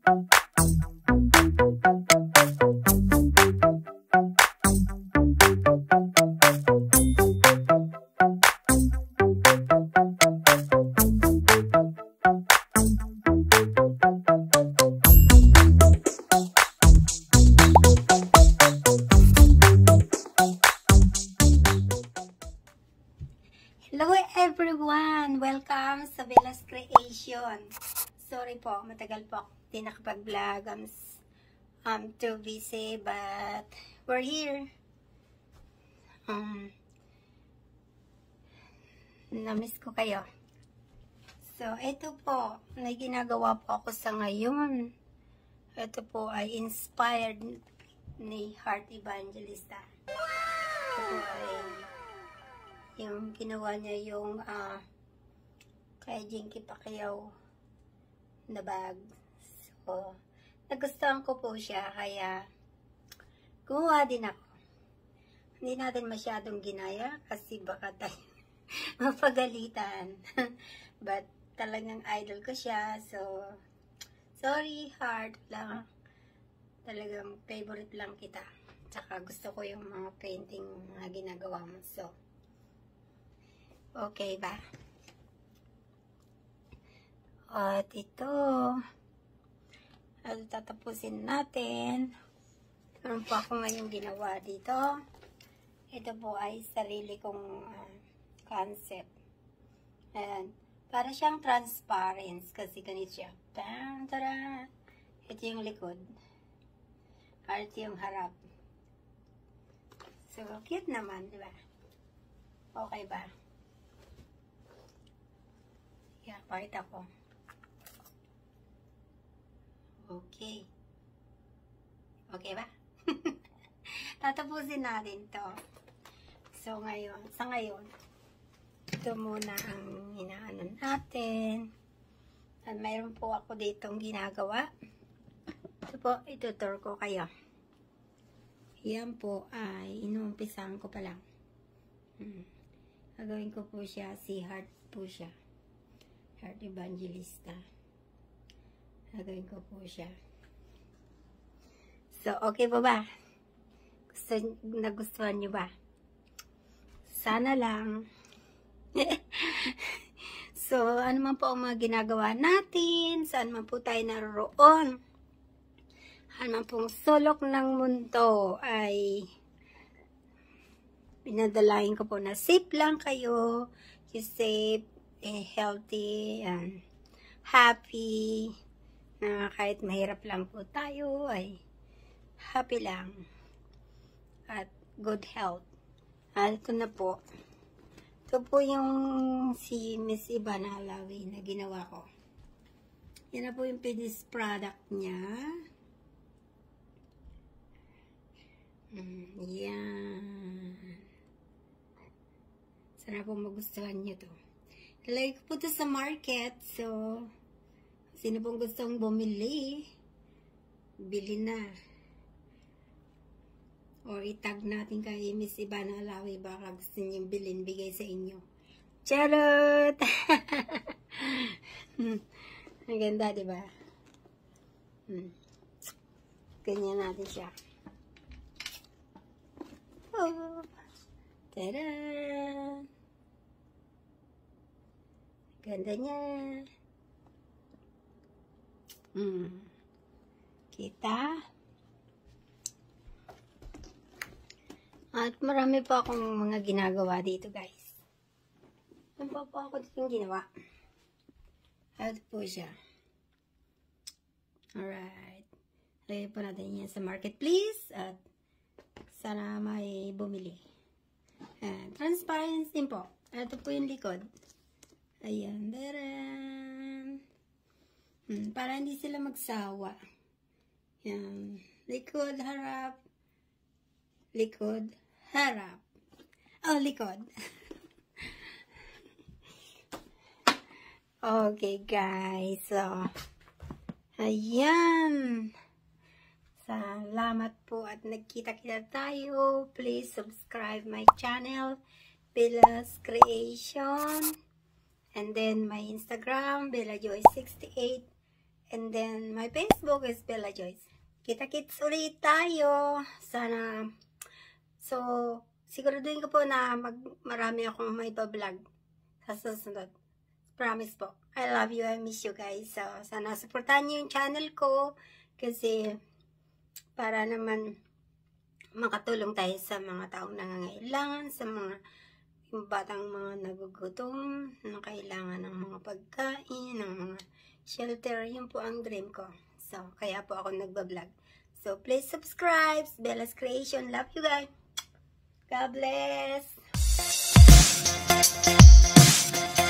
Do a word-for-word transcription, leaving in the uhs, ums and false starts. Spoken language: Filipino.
Hello everyone! Welcome sa Bella's Creation. Sorry po, matagal po ako hindi nakapag-vlog. I'm, I'm too busy, but we're here. Um, Namiss ko kayo. So, ito po, may ginagawa po ako sa ngayon. Ito po ay inspired ni Heart Evangelista. Ito po ay yung ginawa niya yung uh, kay Jinky Pacquiao na bag. So, nagustuhan ko po siya, kaya gumawa din ako. Hindi natin masyadong ginaya kasi baka tayo mapagalitan. But talagang idol ko siya. So, sorry Heart lang. Talagang favorite lang kita. Tsaka gusto ko yung mga painting na ginagawa mo. So, okay ba? At ito, at tatapusin natin. Meron po ako ngayong ginawa dito. Ito po ay sarili kong uh, concept. Ayan. Para siyang transparent kasi ganito siya. Tan, tara. Ito yung likod. At ito yung harap. So, cute naman, di ba? Okay ba? Yeah, pakita ko. Okay. Okay ba? Tatapusin natin to. So, ngayon, sa ngayon, ito muna ang inaano natin. At mayroon po ako ditong ginagawa. Ito po, itutur ko kayo. Yan po ay inumpisahan ko pa lang. Hmm. Gagawin ko po siya, si Heart po siya. Heart Evangelista. Gagawin ko po siya. So, okay po ba? Gusto, nagustuhan nyo ba? Sana lang. So, ano man po ang mga ginagawa natin, saan man po tayo naroon, ano man pong sulok ng mundo, ay pinadalain ko po na safe lang kayo, you safe, eh, healthy, and happy, na kahit mahirap lang po tayo, ay happy lang, at good health. At ito na po. Ito po yung si Miss Ivana Alawi na ginawa ko. Yan na po yung finished product niya. Mm, yan. Sana po magustuhan niyo to. Ilagay ko po to sa market. So, sino pong gustong bumili, bili na. Or itag natin kay Miss Ivana Alawi, baka gusto niyong bilhin, bigay sa inyo. Charot! Ang ganda, diba? Hmm. Ganyan natin siya. Oh! Tada! Ganda niya. Hmm. Kita? At marami pa akong mga ginagawa dito, guys. Ano pa po ako dito ginawa? At po siya. Alright. Lagay po natin yan sa marketplace. At sana may bumili. And transparent din po. Ito po yung likod. Ayan. Daran. Hmm, para hindi sila magsawa. Yan. Likod, harap. Likod, harap. Oh, likod. Okay, guys. So, ayan. Salamat po at nagkita-kita tayo. Please subscribe my channel, Bella's Creation. And then my Instagram, Bella Joy sixty-eight. And then, my Facebook is Bella Joyce. Kita-kits ulit tayo. Sana, so, siguraduhin ko po na mag, marami akong may pa-vlog sa susunod. Promise po. I love you, I miss you guys. So, sana supportan niyo yung channel ko kasi para naman makatulong tayo sa mga taong nangangailangan, sa mga yung batang mga nagugutom, na kailangan ng mga pagkain, ng mga shelter. Yun po ang dream ko. So, kaya po ako nagbablog. So, please subscribe. Bella's Creation. Love you guys. God bless.